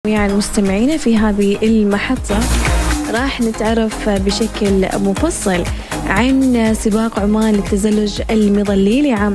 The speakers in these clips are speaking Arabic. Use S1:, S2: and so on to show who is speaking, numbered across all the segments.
S1: يعني مستمعينا في هذه المحطة راح نتعرف بشكل مفصل عن سباق عمان للتزلج المظلي لعام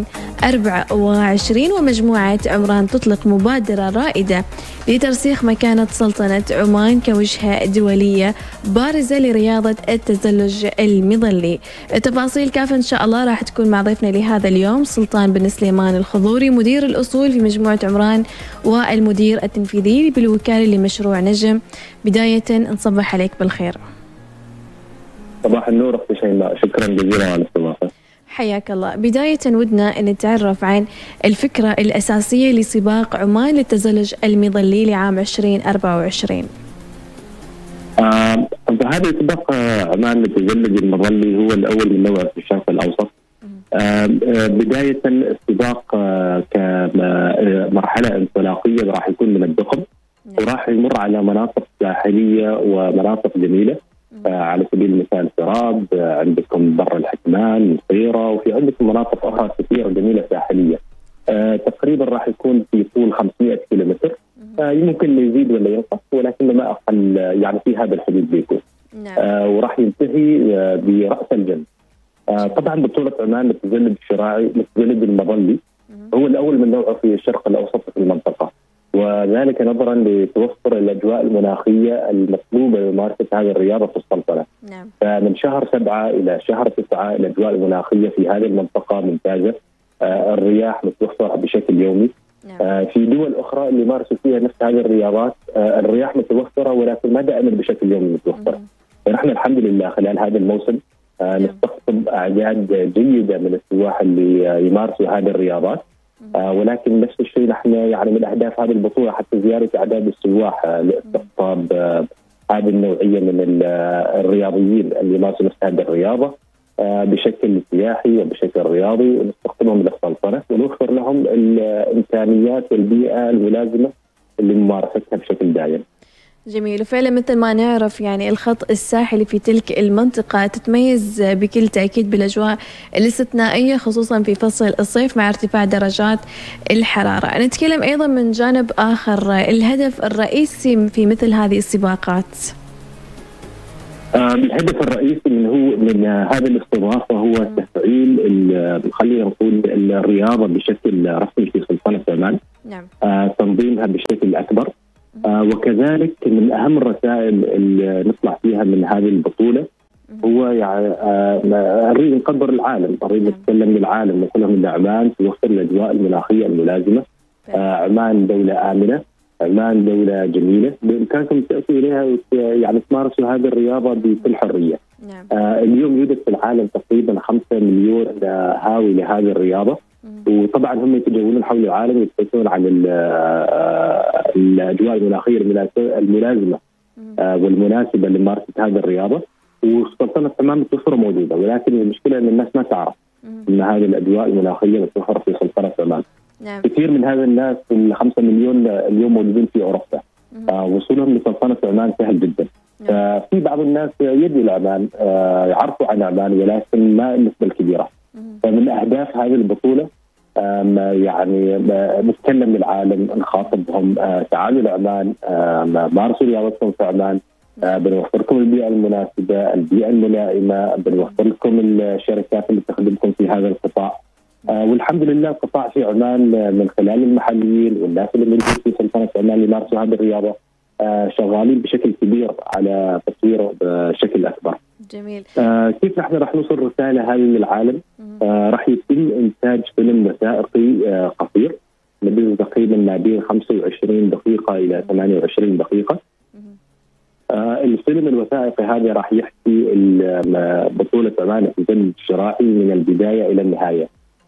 S1: 2024، ومجموعة عمران تطلق مبادرة رائدة لترسيخ مكانة سلطنة عمان كوجهة دولية بارزة لرياضة التزلج المظلي. تفاصيل كافة إن شاء الله راح تكون مع ضيفنا لهذا اليوم سلطان بن سليمان الخضوري، مدير الأصول في مجموعة عمران والمدير التنفيذي بالوكالة لمشروع نجم. بداية نصبح عليك بالخير.
S2: صباح النور أختي شيماء، شكرا جزيلا على الاستضافة.
S1: حياك الله. بداية ودنا أن نتعرف عن الفكرة الأساسية لسباق عمان للتزلج المظلي لعام 2024.
S2: هذا سباق عمان للتزلج المظلي هو الأول من نوعه في الشرق الأوسط. بداية السباق كمرحلة انطلاقية راح يكون من الدقم، وراح يمر على مناطق ساحلية ومناطق جميلة. على سبيل المثال سراب، عندكم بر الحكمان، مصيرة، وفي عندكم مناطق أخرى كثيرة جميلة ساحلية. تقريبا راح يكون في طول 500 كيلومتر، يمكن يزيد ولا ينقص، ولكن ما أقل يعني في هذا الحدود بيكون. وراح ينتهي برأس الجنة. طبعا بطولة عمان للتزلج الشراعي للتزلج المظلي هو الأول من نوعه في الشرق الأوسط في المنطقة، وذلك نظرا لتوفر الأجواء المناخية المطلوبة لممارسة هذه الرياضة في السلطنة. فمن شهر 7 إلى شهر 9 الأجواء المناخية في هذه المنطقة ممتازة. الرياح متوفرة بشكل يومي. في دول أخرى اللي مارسوا فيها نفس هذه الرياضات الرياح متوفرة، ولكن ما دائما بشكل يومي متوفرة. فنحن الحمد لله خلال هذا الموسم نستقطب أعداد جيدة من السواح اللي يمارسوا هذه الرياضات. ولكن نفس الشيء نحن يعني من أهداف هذه البطولة حتى زيادة أعداد السواح لاستقطاب هذه النوعية من الرياضيين اللي يمارسوا نفس هذه الرياضة بشكل سياحي وبشكل رياضي، ونستقطبهم إلى السلطنة ونوفر لهم الإمكانيات والبيئة الملازمة لممارستها بشكل دائم.
S1: جميل. وفعلا مثل ما نعرف يعني الخط الساحلي في تلك المنطقة تتميز بكل تأكيد بالأجواء الاستثنائية، خصوصا في فصل الصيف مع ارتفاع درجات الحرارة. نتكلم أيضا من جانب آخر، الهدف الرئيسي في مثل هذه السباقات.
S2: الهدف الرئيسي من هذه الاستضافة هو تفعيل خلينا نقول الرياضة بشكل رسمي في سلطنة عمان. تنظيمها بشكل أكبر. وكذلك من أهم الرسائل اللي نطلع فيها من هذه البطولة هو يعني نريد نقدر العالم، نريد نتكلم للعالم، نقول لهم إن عمان توفر الأجواء المناخية الملازمة. عمان دولة آمنة، عمان دولة جميلة، بإمكانكم تأتوا إليها يعني تمارسوا هذه الرياضة بكل حرية. اليوم يوجد في العالم تقريبا 5 مليون هاوي لهذه الرياضة، وطبعا هم يتجولون حول العالم يبحثون عن الأجواء المناخية الملازمة والمناسبة لممارسة هذه الرياضة. وسلطنة عمان متوفرة موجودة، ولكن المشكلة أن الناس ما تعرف أن هذه الأجواء المناخية متوفرة في سلطنة عمان. كثير من هذا الناس ال5 مليون اليوم موجودين في أوروبا. وصولهم لسلطنة عمان سهل جدا. ففي بعض الناس يجوا لعمان يعرفوا عن عمان، ولكن ما النسبة الكبيرة. فمن أهداف هذه البطولة يعني نتكلم للعالم، نخاطبهم، تعالوا لعمان، مارسوا رياضتكم في عمان. بنوفر لكم البيئة المناسبة، البيئة الملائمة، بنوفر لكم الشركات اللي تخدمكم في هذا القطاع. والحمد لله القطاع في عمان من خلال المحليين والناس اللي موجودين في سلطنة عمان اللي يمارسوا هذه الرياضة شغالين بشكل كبير على تطويره بشكل أكبر.
S1: جميل.
S2: كيف نحن راح نوصل الرسالة هذه للعالم؟ راح يتم إنتاج فيلم وثائقي قصير مدته تقريبا ما بين 25 دقيقة إلى 28 دقيقة. الفيلم الوثائقي هذا راح يحكي بطولة عمان للتزلج الشراعي من البداية إلى النهاية.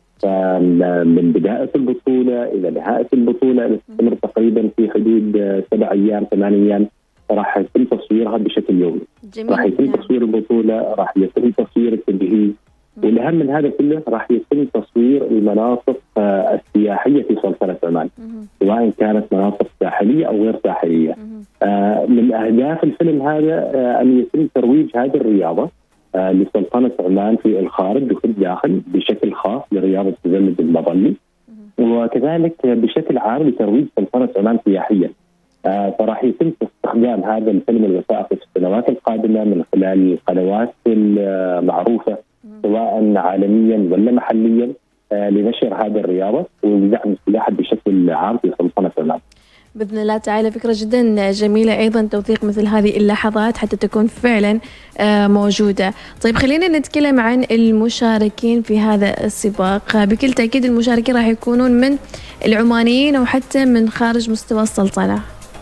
S2: من بداية البطولة إلى نهاية البطولة تستمر تقريبا في حدود 7 أيام 8 أيام. راح يتم تصويرها بشكل يومي. راح يتم تصوير البطولة، راح يتم تصوير التجهيز، والأهم من هذا كله راح يتم تصوير المناطق السياحية في سلطنة عمان، سواء كانت مناطق ساحلية أو غير ساحلية. من أهداف الفيلم هذا أن يتم ترويج هذه الرياضة لسلطنة عمان في الخارج وفي الداخل بشكل خاص لرياضة التزلج المظلي، وكذلك بشكل عام لترويج سلطنة عمان سياحيا. فراح يتم استخدام هذا الفيلم الوثائقي في السنوات القادمة من خلال القنوات المعروفة سواء عالميا ولا محليا لنشر هذه الرياضة ودعم السباحة بشكل عام في سلطنة عمان.
S1: بإذن الله تعالى فكرة جدا جميلة، أيضا توثيق مثل هذه اللحظات حتى تكون فعلا موجودة. طيب خلينا نتكلم عن المشاركين في هذا السباق. بكل تأكيد المشاركين راح يكونون من العمانيين أو حتى من خارج مستوى السلطنة.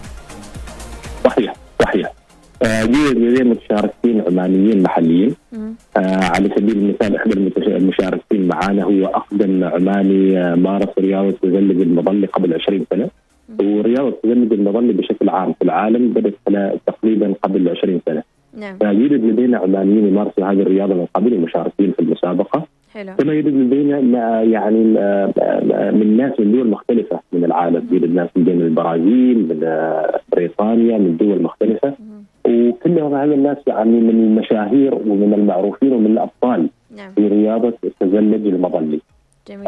S2: صحيح. يوجد لدينا مشاركين عمانيين محليين. على سبيل المثال احد المشاركين معنا هو اقدم عماني مارس رياضه تزلج المظلي قبل 20 سنه، ورياضه تزلج المظلي بشكل عام في العالم بدات تقريبا قبل 20 سنه.
S1: نعم.
S2: فيوجد لدينا عمانيين يمارسوا هذه الرياضه من قبل ومشاركين في المسابقه.
S1: حلو.
S2: كما يوجد لدينا يعني من ناس من دول مختلفه من العالم، يوجد ناس من البرازيل، من بريطانيا، من دول مختلفه. وكلهم هذا الناس يعني من المشاهير ومن المعروفين ومن الابطال.
S1: نعم.
S2: في رياضه التزلج المظلي.
S1: جميل.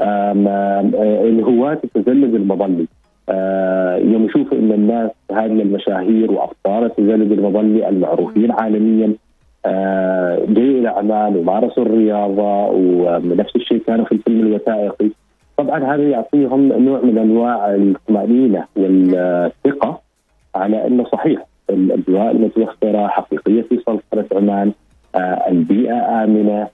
S2: الهواة التزلج المظلي يوم يشوفوا ان الناس هذه المشاهير وابطال التزلج المظلي المعروفين عالميا جايوا الى عمان ومارسوا الرياضه، ونفس الشيء كانوا في الفيلم الوثائقي. طبعا هذا يعطيهم نوع من انواع الطمانينه والثقه على انه صحيح الاجواء المتوفره حقيقيه في سلطنه عمان، البيئه امنه،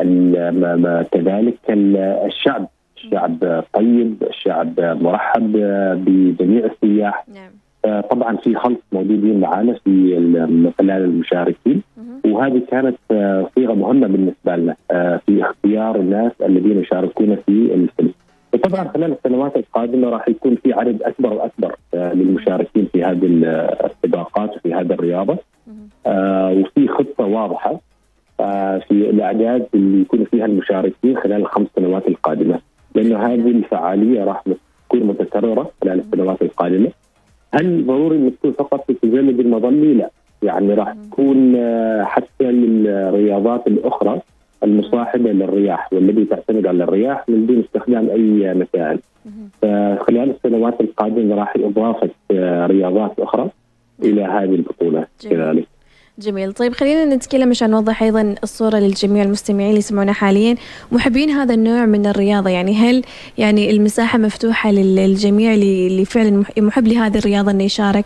S2: كذلك الشعب طيب، الشعب مرحب بجميع السياح.
S1: نعم.
S2: طبعا في خلط موجودين معنا من خلال المشاركين، وهذه كانت صيغه مهمه بالنسبه لنا في اختيار الناس الذين يشاركون في الفيلم. وطبعا خلال السنوات القادمه راح يكون في عدد اكبر واكبر للمشاركين في هذه السباقات وفي هذه الرياضه، وفي خطه واضحه في الاعداد اللي يكون فيها المشاركين خلال ال5 سنوات القادمه، لانه هذه الفعاليه راح تكون متكرره خلال السنوات القادمه. هل ضروري انك تكون فقط في التزلج المظلي؟ لا، يعني راح تكون حتى للرياضات الاخرى المصاحبه للرياح والتي تعتمد على الرياح من دون استخدام اي مسائل. فخلال السنوات القادمه راح اضافه رياضات اخرى الى هذه البطوله كذلك.
S1: جميل. طيب خلينا نتكلم عشان نوضح أيضا الصورة للجميع المستمعين اللي يسمعونا حاليا محبين هذا النوع من الرياضة. يعني هل يعني المساحة مفتوحة للجميع اللي فعلا محب لهذه الرياضة أنه يشارك؟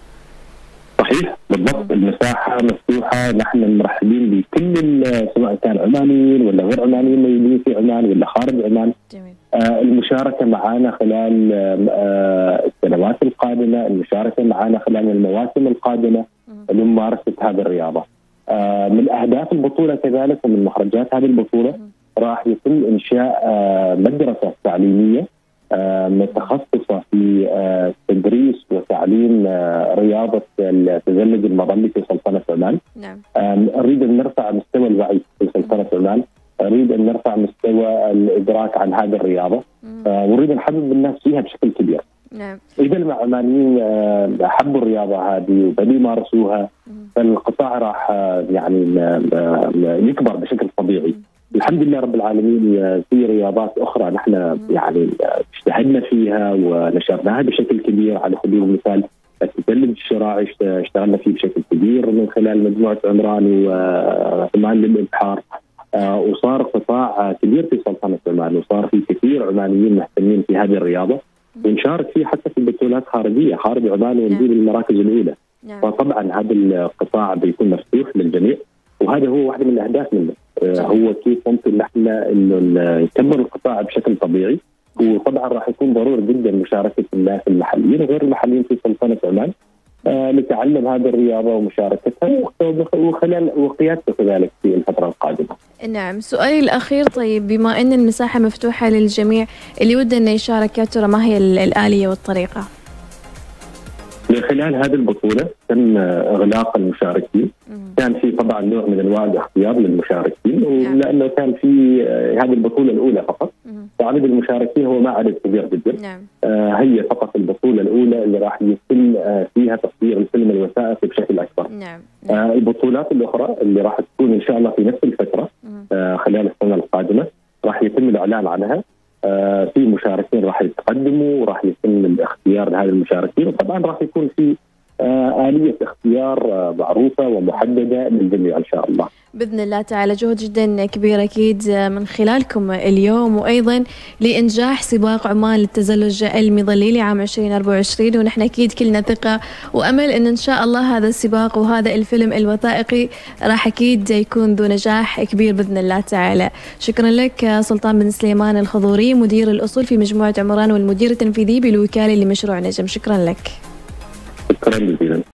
S2: صحيح بالضبط، المساحة مفتوحة، نحن مرحبين بكل سواء كان عمانيين ولا غير عمانيين موجودين في عمان ولا خارج عمان.
S1: جميل.
S2: المشاركة معنا خلال السنوات القادمة، المشاركة معنا خلال المواسم القادمة لممارسة هذه الرياضة. من أهداف البطولة كذلك ومن مخرجات هذه البطولة راح يتم إنشاء مدرسة تعليمية متخصصة في تدريس وتعليم رياضة التزلج المظلي في سلطنة عمان.
S1: نعم.
S2: نريد أن نرفع مستوى الوعي في سلطنة عمان، نريد أن نرفع مستوى الإدراك عن هذه الرياضة، ونريد نحبب الناس فيها بشكل كبير.
S1: نعم.
S2: إذا العمانيين حبوا الرياضة هذه وبدوا يمارسوها فالقطاع راح يعني يكبر بشكل طبيعي. الحمد لله رب العالمين في رياضات أخرى نحن يعني اجتهدنا فيها ونشرناها بشكل كبير. على سبيل المثال التزلج الشراعي اشتغلنا فيه بشكل كبير من خلال مجموعة عمران وعمان للإبحار، وصار قطاع كبير في سلطنة عمان، وصار في كثير عمانيين مهتمين في هذه الرياضة، ونشارك فيه حتى في بطولات خارجية خارج عمان ونجيب المراكز الأولى. فطبعا هذا القطاع بيكون مفتوح للجميع، وهذا هو واحدة من الأهداف منه. هو كيف ممكن نحن إنه يكبر القطاع بشكل طبيعي، وطبعا راح يكون ضروري جدا مشاركة الناس المحليين وغير المحليين في سلطنة عمان لتعلم هذه الرياضة ومشاركتها وقيادتها كذلك في الفترة القادمة.
S1: نعم. سؤالي الأخير، طيب بما أن المساحة مفتوحة للجميع اللي وده أنه يشارك، يا ترى ما هي الآلية والطريقة؟
S2: من خلال هذه البطولة تم إغلاق المشاركين. كان في طبعا نوع من أنواع الاختيار للمشاركين، ولأنه كان في هذه البطولة الأولى فقط، فعدد المشاركين هو ما عدد كبير جدا. هي فقط البطولة الأولى اللي راح يتم فيها تصوير الفيلم الوثائقي بشكل أكبر. البطولات الأخرى اللي راح تكون إن شاء الله في نفس الفترة خلال السنة القادمة راح يتم الإعلان عنها. في مشاركين راح يتقدموا وراح يتم الاختيار لهذه المشاركين، وطبعا راح يكون في آلية اختيار معروفة ومحددة للجميع إن شاء الله
S1: بإذن الله تعالى. جهد جدا كبير أكيد من خلالكم اليوم، وأيضا لإنجاح سباق عمان للتزلج المظلي لعام 2024، ونحن أكيد كلنا ثقة وأمل إن شاء الله هذا السباق وهذا الفيلم الوثائقي راح أكيد يكون ذو نجاح كبير بإذن الله تعالى. شكرا لك سلطان بن سليمان الخضوري، مدير الأصول في مجموعة عمران والمدير التنفيذي بالوكالة لمشروع نجم. شكرا لك.
S2: شكرا جزيلا.